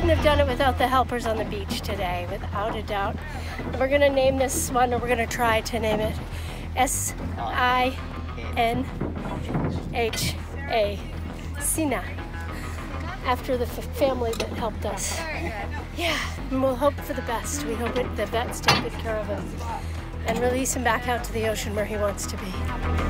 have done it without the helpers on the beach today, without a doubt. We're gonna name this one, or we're gonna try to name it Sinha, Sinha, after the family that helped us. Yeah, and we'll hope for the best. We hope the vets take good care of him and release him back out to the ocean where he wants to be.